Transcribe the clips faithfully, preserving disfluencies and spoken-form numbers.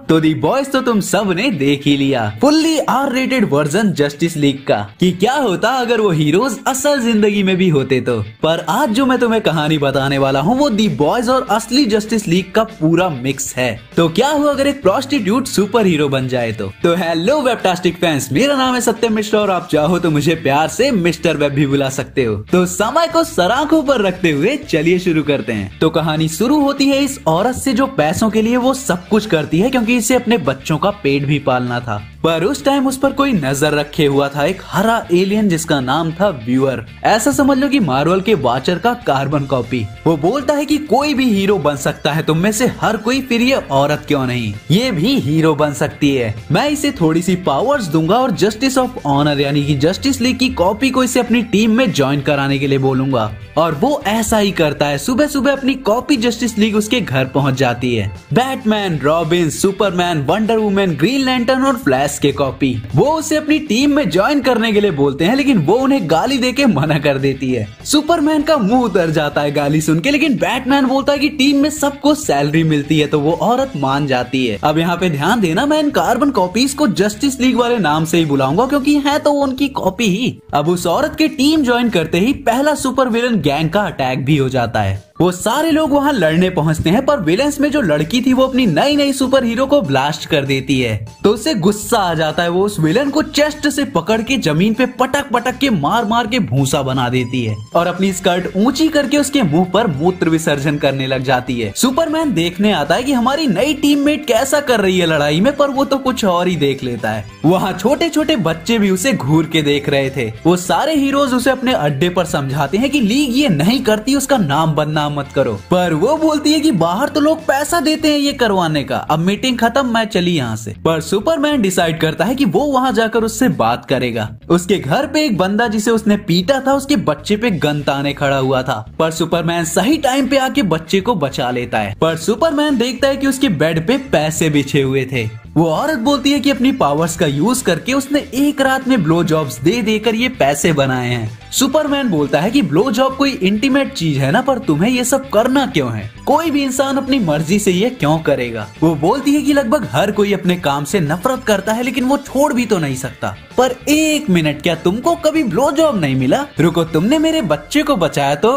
तो दी बॉयज तो तुम सब ने देख ही लिया, fully R rated version Justice League का, कि क्या होता अगर वो हीरोज असल जिंदगी में भी होते तो। पर आज जो मैं तुम्हें कहानी बताने वाला हूँ वो दी बॉयज और असली जस्टिस लीग का पूरा मिक्स है। तो क्या हुआ अगर एक प्रोस्टिट्यूट सुपर हीरो बन जाए तो। तो हेलो वेबटास्टिक फैंस, मेरा नाम है सत्यम मिश्रा और आप चाहो तो मुझे प्यार से मिस्टर वेब भी बुला सकते हो। तो समय को सराखों पर रखते हुए चलिए शुरू करते हैं। तो कहानी शुरू होती है इस औरत से जो पैसों के लिए वो सब कुछ करती है क्योंकि इसे अपने बच्चों का पेट भी पालना था। पर उस टाइम उस पर कोई नजर रखे हुआ था, एक हरा एलियन जिसका नाम था व्यूअर। ऐसा समझ लो कि मार्वल के वाचर का कार्बन कॉपी। वो बोलता है कि कोई भी हीरो बन सकता है, तुम में से हर कोई, फिर ये औरत क्यों नहीं, ये भी हीरो बन सकती है। मैं इसे थोड़ी सी पावर्स दूंगा और जस्टिस ऑफ ऑनर यानी कि जस्टिस लीग की कॉपी को इसे अपनी टीम में ज्वाइन कराने के लिए बोलूंगा। और वो ऐसा ही करता है। सुबह सुबह अपनी कॉपी जस्टिस लीग उसके घर पहुंच जाती है। Batman, Robin, Superman, Wonder Woman, Green Lantern और फ्लैश के कॉपी वो उसे अपनी टीम में ज्वाइन करने के लिए बोलते हैं, लेकिन वो उन्हें गाली देके मना कर देती है। सुपरमैन का मुंह उतर जाता है गाली सुन के, लेकिन बैटमैन बोलता है कि टीम में सबको सैलरी मिलती है, तो वो औरत मान जाती है। अब यहाँ पे ध्यान देना, मैं इन कार्बन कॉपीज को जस्टिस लीग वाले नाम से ही बुलाऊंगा क्योंकि है तो उनकी कॉपी ही। अब उस औरत के टीम ज्वाइन करते ही पहला सुपर विलन गैंग का अटैक भी हो जाता है। वो सारे लोग वहाँ लड़ने पहुँचते हैं, पर विलेंस में जो लड़की थी वो अपनी नई नई सुपर हीरो को ब्लास्ट कर देती है। तो उसे गुस्सा आ जाता है, वो उस विलन को चेस्ट से पकड़ के जमीन पे पटक पटक के मार मार के भूसा बना देती है और अपनी स्कर्ट ऊंची करके उसके मुंह पर मूत्र विसर्जन करने लग जाती है। सुपरमैन देखने आता है कि हमारी नई टीममेट कैसा कर रही है लड़ाई में, पर वो तो कुछ और ही देख लेता है। वहाँ छोटे छोटे बच्चे भी उसे घूर के देख रहे थे। वो सारे हीरोज उसे अपने अड्डे पर समझाते हैं कि लीग ये नहीं करती, उसका नाम बदनाम मत करो। पर वो बोलती है कि बाहर तो लोग पैसा देते हैं ये करवाने का, अब मीटिंग खत्म, मैं चली यहाँ से। पर सुपरमैन डिसाइड करता है कि वो वहाँ जाकर उससे बात करेगा। उसके घर पे एक बंदा जिसे उसने पीटा था उसके बच्चे पे गन ताने खड़ा हुआ था, पर सुपरमैन सही टाइम पे आके बच्चे को बचा लेता है। पर सुपरमैन देखता है कि उसके बेड पे पैसे बिछे हुए थे। वो औरत बोलती है कि अपनी पावर्स का यूज करके उसने एक रात में ब्लो जॉब्स दे देकर ये पैसे बनाए हैं। सुपरमैन बोलता है कि ब्लो जॉब कोई इंटीमेट चीज है ना, पर तुम्हें ये सब करना क्यों है, कोई भी इंसान अपनी मर्जी से ये क्यों करेगा। वो बोलती है कि लगभग हर कोई अपने काम से नफरत करता है, लेकिन वो छोड़ भी तो नहीं सकता। पर एक मिनट, क्या तुमको कभी ब्लो जॉब नहीं मिला? रुको, तुमने मेरे बच्चे को बचाया तो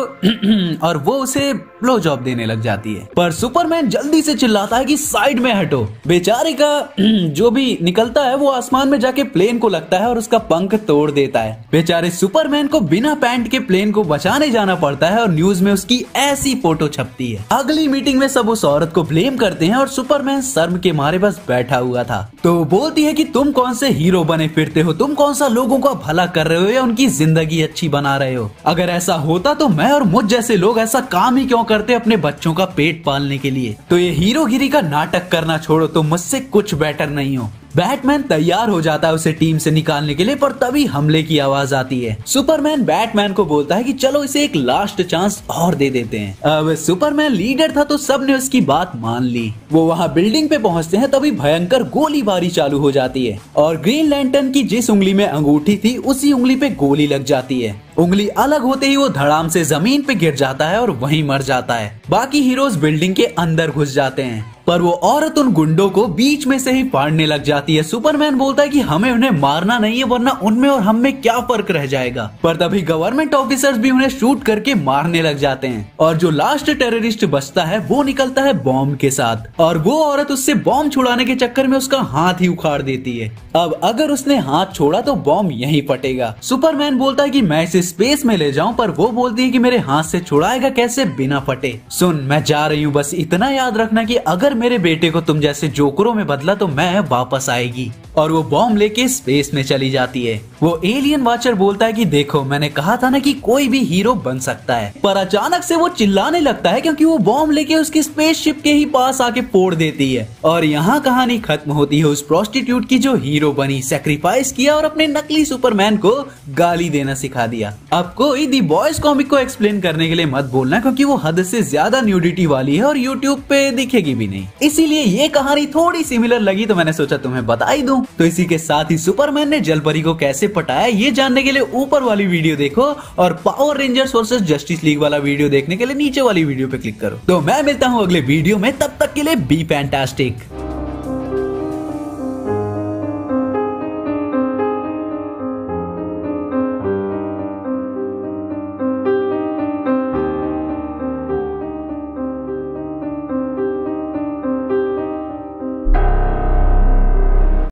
और वो उसे ब्लो जॉब देने लग जाती है। पर सुपरमैन जल्दी से चिल्लाता है कि साइड में हटो। बेचारे का जो भी निकलता है वो आसमान में जाके प्लेन को लगता है और उसका पंख तोड़ देता है। बेचारे सुपरमैन को बिना पैंट के प्लेन को बचाने जाना पड़ता है और न्यूज में उसकी ऐसी फोटो छपती है। अगली मीटिंग में सब उस औरत को ब्लेम करते हैं और सुपरमैन शर्म के मारे बस बैठा हुआ था। तो बोलती है कि तुम कौन से हीरो बने फिरते हो, तुम कौन सा लोगों का भला कर रहे हो या उनकी जिंदगी अच्छी बना रहे हो। अगर ऐसा होता तो मैं और मुझ जैसे लोग ऐसा काम ही क्यों करते अपने बच्चों का पेट पालने के लिए। तो ये हीरोगिरी का नाटक करना छोड़ो, तो मुझसे कुछ बेटर नहीं हो। बैटमैन तैयार हो जाता है उसे टीम से निकालने के लिए, पर तभी हमले की आवाज आती है। सुपरमैन बैटमैन को बोलता है कि चलो इसे एक लास्ट चांस और दे देते हैं। अब सुपरमैन लीडर था तो सबने उसकी बात मान ली। वो वहाँ बिल्डिंग पे पहुँचते हैं, तभी भयंकर गोलीबारी चालू हो जाती है और ग्रीन लैंटर्न की जिस उंगली में अंगूठी थी उसी उंगली पे गोली लग जाती है। उंगली अलग होते ही वो धड़ाम से जमीन पे गिर जाता है और वहीं मर जाता है। बाकी हीरोज बिल्डिंग के अंदर घुस जाते हैं, पर वो औरत उन गुंडों को बीच में से ही फाड़ने लग जाती है। सुपरमैन बोलता है कि हमें उन्हें मारना नहीं है, वरना उनमें और हम में क्या फर्क रह जाएगा। पर तभी गवर्नमेंट ऑफिसर्स भी उन्हें शूट करके मारने लग जाते हैं और जो लास्ट टेररिस्ट बचता है वो निकलता है बॉम्ब के साथ, और वो औरत उससे बॉम्ब छुड़ाने के चक्कर में उसका हाथ ही उखाड़ देती है। अब अगर उसने हाथ छोड़ा तो बॉम्ब यहीं फटेगा। सुपरमैन बोलता है कि मैं इसे स्पेस में ले जाऊं, पर वो बोलती है कि मेरे हाथ से छुड़ाएगा कैसे बिना फटे। सुन, मैं जा रही हूँ, बस इतना याद रखना कि अगर मेरे बेटे को तुम जैसे जोकरों में बदला तो मैं वापस आएगी। और वो बॉम्ब लेके स्पेस में चली जाती है। वो एलियन वाचर बोलता है कि देखो, मैंने कहा था ना कि कोई भी हीरो बन सकता है। पर अचानक से वो चिल्लाने लगता है क्योंकि वो बॉम्ब लेके उसकी स्पेसशिप के ही पास आके फोड़ देती है। और यहाँ कहानी खत्म होती है उस प्रोस्टिट्यूट की जो हीरो बनी, सैक्रिफाइस किया और अपने नकली सुपरमैन को गाली देना सिखा दिया। अब कोई दी बॉयज कॉमिक को एक्सप्लेन करने के लिए मत बोलना, क्योंकि वो हद से ज्यादा न्यूडिटी वाली है और यूट्यूब पे दिखेगी भी नहीं। इसीलिए ये कहानी थोड़ी सिमिलर लगी तो मैंने सोचा तुम्हें बता ही दूं। तो इसी के साथ ही सुपरमैन ने जलपरी को कैसे पटाया ये जानने के लिए ऊपर वाली वीडियो देखो, और Power Rangers versus Justice League वाला वीडियो देखने के लिए नीचे वाली वीडियो पे क्लिक करो। तो मैं मिलता हूँ अगले वीडियो में, तब तक के लिए बी फैंटास्टिक।